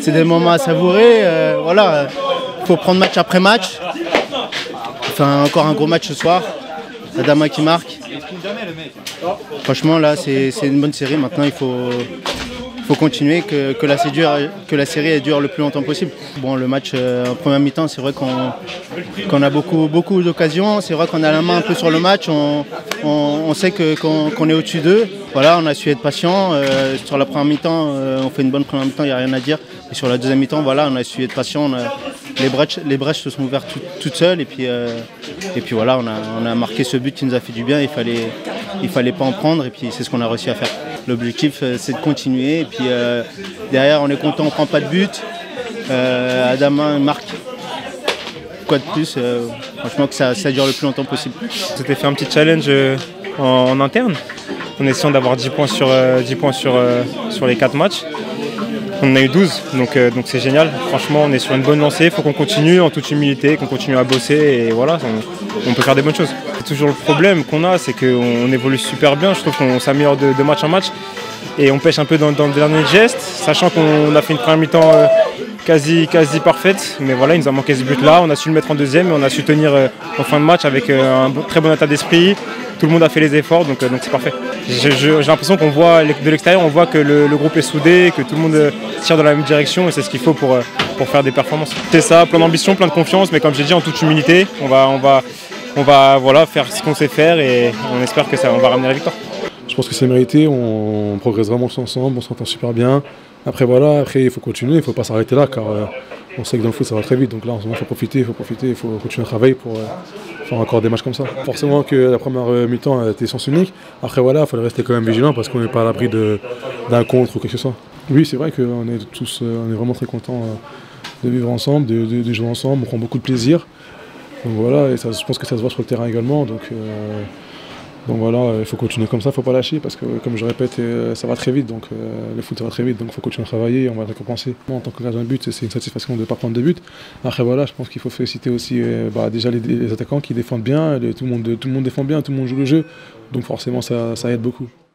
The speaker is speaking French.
c'est des moments à savourer. Voilà, faut prendre match après match. Enfin, encore un gros match ce soir. Adama qui marque. Franchement, là, c'est une bonne série. Maintenant, il faut continuer, que la série elle dure le plus longtemps possible. Bon, le match en première mi-temps, c'est vrai qu'on a beaucoup d'occasions. C'est vrai qu'on a la main un peu sur le match. On sait qu'on est au-dessus d'eux. Voilà, on a su être patient. Sur la première mi-temps, on fait une bonne première mi-temps, il n'y a rien à dire. Et sur la deuxième mi-temps, voilà, on a su être patient. Les brèches se sont ouvertes toutes seules. Et puis voilà, on a marqué ce but qui nous a fait du bien. Il fallait pas en prendre. Et puis c'est ce qu'on a réussi à faire. L'objectif, c'est de continuer. Et puis derrière, on est content, on ne prend pas de but. Adama marque. Quoi de plus franchement, que ça dure le plus longtemps possible. On s'était fait un petit challenge en interne, en essayant d'avoir 10 points sur les 4 matchs. On en a eu 12, donc c'est génial. Franchement, on est sur une bonne lancée. Il faut qu'on continue en toute humilité, qu'on continue à bosser et voilà, on peut faire des bonnes choses. C'est toujours le problème qu'on a, c'est qu'on évolue super bien. Je trouve qu'on s'améliore de match en match et on pêche un peu dans le dernier geste, sachant qu'on a fait une première mi-temps quasi parfaite. Mais voilà, il nous a manqué ce but-là. On a su le mettre en deuxième et on a su tenir en fin de match avec un très bon état d'esprit. Tout le monde a fait les efforts, donc c'est parfait. J'ai l'impression qu'on voit de l'extérieur, on voit que le groupe est soudé, que tout le monde tire dans la même direction et c'est ce qu'il faut pour faire des performances. C'est ça, plein d'ambition, plein de confiance, mais comme j'ai dit, en toute humilité, on va voilà, faire ce qu'on sait faire et on espère que on va ramener la victoire. Je pense que c'est mérité, on progresse vraiment tous ensemble, on s'entend super bien. Après voilà, il faut continuer, il ne faut pas s'arrêter là car on sait que dans le foot ça va très vite. Donc là en ce moment il faut profiter, il faut continuer à travailler pour faire encore des matchs comme ça. Forcément que la première mi-temps était sens unique. Après voilà, il fallait rester quand même vigilant parce qu'on n'est pas à l'abri d'un contre ou quelque chose. Oui, c'est vrai qu'on est vraiment très contents de vivre ensemble, de jouer ensemble, on prend beaucoup de plaisir. Donc voilà, et je pense que ça se voit sur le terrain également. Donc voilà, il faut continuer comme ça, il ne faut pas lâcher parce que comme je répète, ça va très vite, donc le foot ça va très vite, donc il faut continuer à travailler et on va récompenser. Moi, en tant que gardien de but, c'est une satisfaction de ne pas prendre de but. Après voilà, je pense qu'il faut féliciter aussi déjà les attaquants qui défendent bien, tout le monde défend bien, tout le monde joue le jeu, donc forcément ça aide beaucoup.